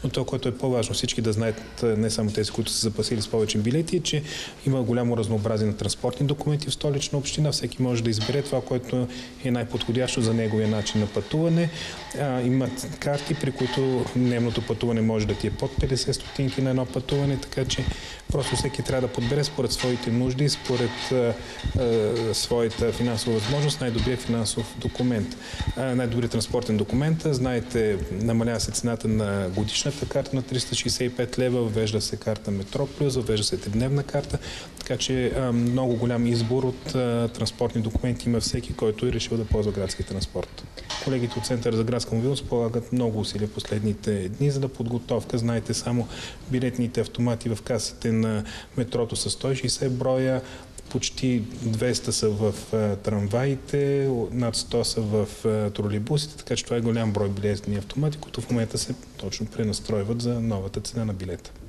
но това, което е по-важно всички да знаят, не само тези, които са запасили с повече билети, е, че има голямо разнообразие на транспортни документи в Столична община. Всеки може да избере това, което е най-подходящо за неговия начин на пътуване. Имат карти, при които дневното пътуване може да ти е под 50 стотинки на едно пътуване, така че просто всеки трябва да подбере според своите нужди, според своята финансова възможност най-добрият финансов документ. Най-добрият транспортен документ. Знаете, намалява се цената на годишната карта на 365 лева, въвежда се карта Метро Плюс, въвежда се тридневна карта, така че много голям избор от транспортни документи има всеки, който е решил да ползва градския транспорт. Колегите от Центъра за градска мобилност полагат много усилия последните дни за да подготовка. Знаете, само билетните автомати в касите на метрото са 160 броя, почти 200 са в трамваите, над 100 са в тролейбусите, така че това е голям брой билетни автомати, които в момента се точно пренастройват за новата цена на билета.